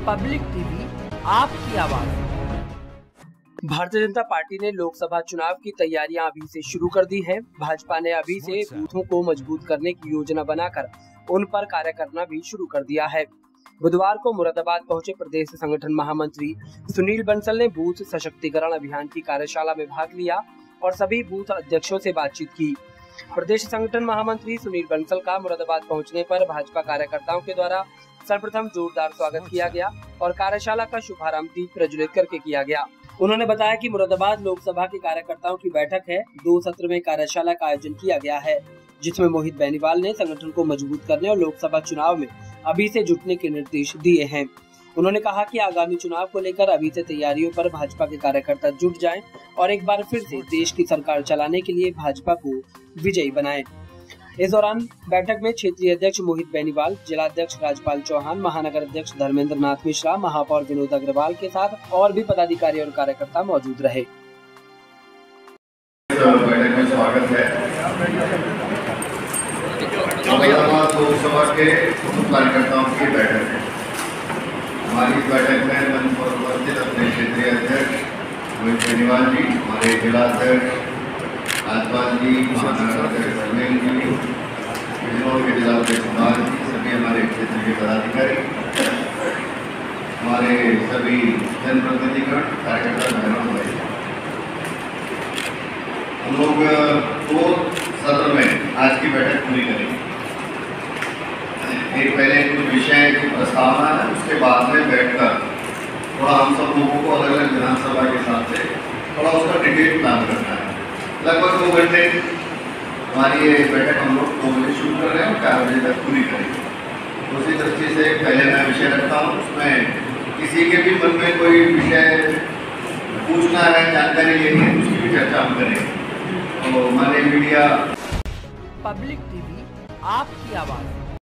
Public TV, आपकी आवाज। Bharatiya Janata party ने लोकसभा चुनाव की तैयारियां अभी से शुरू कर दी है। भाजपा ने अभी से बूथों को मजबूत करने की योजना बनाकर उन पर कार्य करना भी शुरू कर दिया है। बुधवार को मुरादाबाद पहुंचे प्रदेश संगठन महामंत्री सुनील बंसल ने बूथ सशक्तिकरण अभियान की कार्यशाला में भाग लिया और सभी बूथ अध्यक्षों से बातचीत की। प्रदेश संगठन महामंत्री सुनील बंसल का मुरादाबाद पहुंचने पर भाजपा कार्यकर्ताओं के द्वारा सर्वप्रथम जोरदार स्वागत किया गया और कार्यशाला का शुभारंभ दीप प्रज्वलित करके किया गया। उन्होंने बताया कि मुरादाबाद लोकसभा के कार्यकर्ताओं की बैठक है। 2 सत्र में कार्यशाला का आयोजन किया गया है, जिसमें मोहित बेनीवाल ने संगठन को मजबूत करने और लोकसभा चुनाव में अभी से जुटने के निर्देश दिए हैं। उन्होंने कहा कि आगामी चुनाव को लेकर अभी से तैयारियों पर भाजपा के कार्यकर्ता जुट जाएं और एक बार फिर से देश की सरकार चलाने के लिए भाजपा को विजयी बनाएं। इस दौरान बैठक में क्षेत्रीय अध्यक्ष मोहित बेनीवाल, जिलाध्यक्ष राजपाल चौहान, महानगर अध्यक्ष धर्मेंद्र नाथ मिश्रा, महापौर विनोद अग्रवाल के साथ और भी पदाधिकारी और कार्यकर्ता मौजूद रहे। बैठक में स्वागत है। लोकसभा के कार्यकर्ताओं की बैठक है। हमारी इस बैठक में मंच पर उपस्थित अपने क्षेत्रीय अध्यक्ष मोहित बेनीवाल जी, हमारे जिलाध्यक्ष राजपाल जी, महानगर अध्यक्ष धर्मेंद्र जी, बिजनौर के जिलाध्यक्ष कुमार जी, सभी हमारे क्षेत्र के पदाधिकारी, हमारे सभी जनप्रतिनिधिगण, कार्यकर्ता बहनों भाई, हम लोग 2 सत्र में आज की बैठक पूरी करेंगे। एक पहले कुछ विषय की प्रस्तावना है, उसके बाद में बैठकर थोड़ा हम सब लोगों को अलग अलग विधानसभा के हिसाब से थोड़ा उसका डिटेल प्लान करना है। लगभग 2 घंटे हमारी ये बैठक हम लोग 2 बजे शुरू कर रहे हैं और 4 बजे तक पूरी करेंगे। उसी दृष्टि से पहले मैं विषय रखता हूँ, उसमें किसी के भी मन में कोई विषय पूछना है, जानकारी लेनी है, उसकी भी चर्चा हम करेंगे। तो हमारे मीडिया पब्लिक टीवी, आपकी आवाज।